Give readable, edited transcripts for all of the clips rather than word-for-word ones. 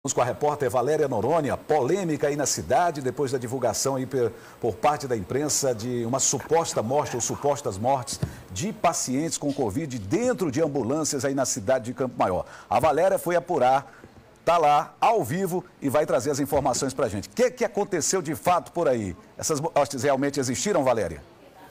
Vamos com a repórter Valéria Noronha. Polêmica aí na cidade, depois da divulgação aí por parte da imprensa de uma suposta morte ou supostas mortes de pacientes com Covid dentro de ambulâncias aí na cidade de Campo Maior. A Valéria foi apurar, está lá ao vivo e vai trazer as informações para a gente. O que aconteceu de fato por aí? Essas mortes realmente existiram, Valéria?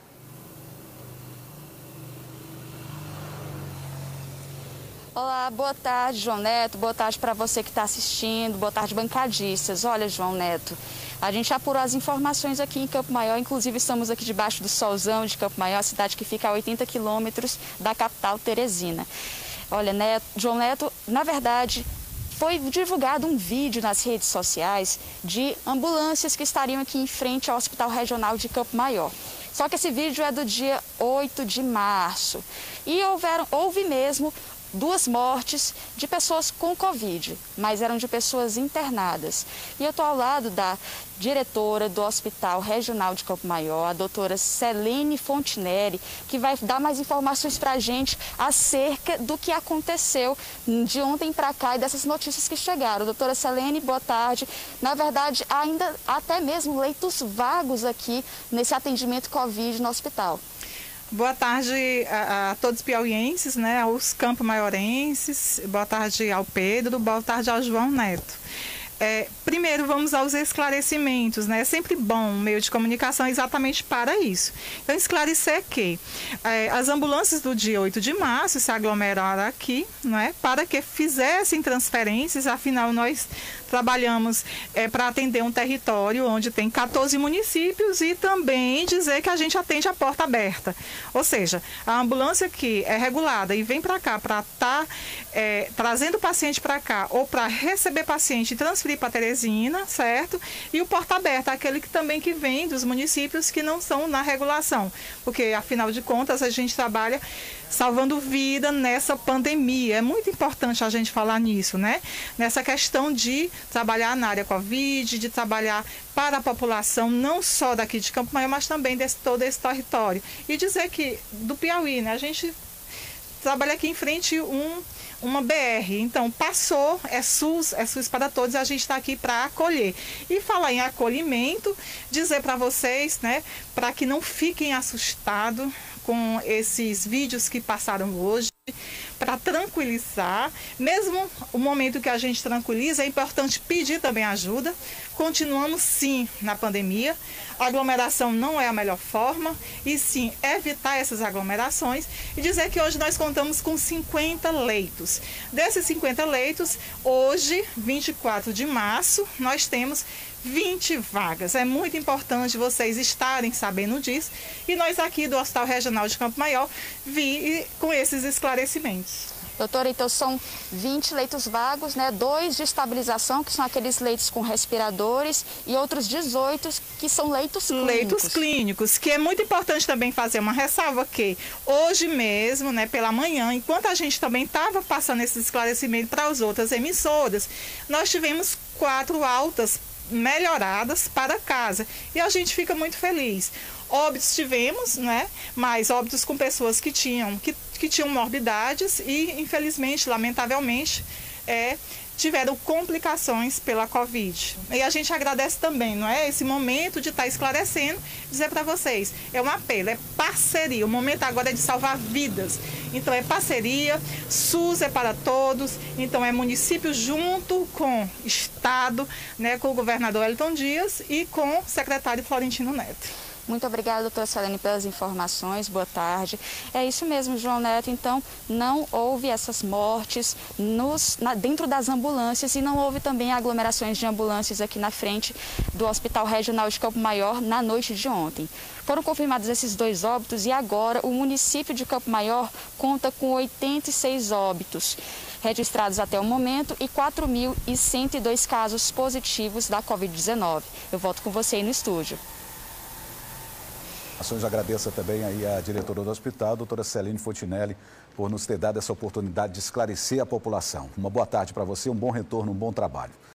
Olá, boa tarde, João Neto. Boa tarde para você que está assistindo. Boa tarde, bancadistas. Olha, João Neto, a gente apurou as informações aqui em Campo Maior. Inclusive, estamos aqui debaixo do solzão de Campo Maior, cidade que fica a 80 quilômetros da capital, Teresina. Olha, João Neto, na verdade, foi divulgado um vídeo nas redes sociais de ambulâncias que estariam aqui em frente ao Hospital Regional de Campo Maior. Só que esse vídeo é do dia 8 de março. E houve mesmo 2 mortes de pessoas com Covid, mas eram de pessoas internadas. E eu estou ao lado da diretora do Hospital Regional de Campo Maior, a doutora Selene Fontinelli, que vai dar mais informações para a gente acerca do que aconteceu de ontem para cá e dessas notícias que chegaram. Doutora Selene, boa tarde. Na verdade, ainda até mesmo leitos vagos aqui nesse atendimento Covid no hospital. Boa tarde a todos os piauienses, né, aos campo-maiorenses, boa tarde ao Pedro, boa tarde ao João Neto. Primeiro, vamos aos esclarecimentos, né? É sempre bom o meio de comunicação exatamente para isso. Então, esclarecer que as ambulâncias do dia 8 de março se aglomeraram aqui, né, para que fizessem transferências, afinal, nós trabalhamos para atender um território onde tem 14 municípios e também dizer que a gente atende a porta aberta. Ou seja, a ambulância que é regulada e vem para cá para estar trazendo o paciente para cá ou para receber paciente e transferir para Teresina, certo? E o porta aberta, aquele que também que vem dos municípios que não estão na regulação, porque afinal de contas a gente trabalha salvando vida nessa pandemia. É muito importante a gente falar nisso, né? Nessa questão de trabalhar na área Covid, de trabalhar para a população, não só daqui de Campo Maior, mas também de todo esse território. E dizer que do Piauí, né? A gente trabalha aqui em frente uma BR, então passou, é SUS para todos, a gente está aqui para acolher. E falar em acolhimento, dizer para vocês, né, para que não fiquem assustados com esses vídeos que passaram hoje, para tranquilizar, mesmo o momento que a gente tranquiliza, é importante pedir também ajuda. Continuamos sim na pandemia, a aglomeração não é a melhor forma, e sim evitar essas aglomerações e dizer que hoje nós contamos com 50 leitos. Desses 50 leitos, hoje, 24 de março, nós temos 20 vagas. É muito importante vocês estarem sabendo disso e nós aqui do Hospital Regional de Campo Maior vi com esses esclarecimentos. Doutora, então são 20 leitos vagos, né? 2 de estabilização, que são aqueles leitos com respiradores, e outros 18 que são leitos clínicos. Leitos clínicos, que é muito importante também fazer uma ressalva que hoje mesmo, né, pela manhã, enquanto a gente também estava passando esse esclarecimento para as outras emissoras, nós tivemos 4 altas melhoradas para casa e a gente fica muito feliz. Óbitos tivemos, né? Mas óbitos com pessoas que tinham morbidades e, infelizmente, lamentavelmente, tiveram complicações pela Covid. E a gente agradece também, não é? Esse momento de estar esclarecendo, dizer para vocês, é um apelo, é parceria. O momento agora é de salvar vidas. Então é parceria, SUS é para todos, então é município junto com Estado, né, com o governador Wellington Dias e com o secretário Florentino Neto. Muito obrigada, doutora Selene, pelas informações. Boa tarde. É isso mesmo, João Neto. Então, não houve essas mortes dentro das ambulâncias e não houve também aglomerações de ambulâncias aqui na frente do Hospital Regional de Campo Maior na noite de ontem. Foram confirmados esses 2 óbitos e agora o município de Campo Maior conta com 86 óbitos registrados até o momento e 4.102 casos positivos da Covid-19. Eu volto com você aí no estúdio. Eu agradeço também aí a diretora do hospital, a doutora Selene Fontinelli, por nos ter dado essa oportunidade de esclarecer a população. Uma boa tarde para você, um bom retorno, um bom trabalho.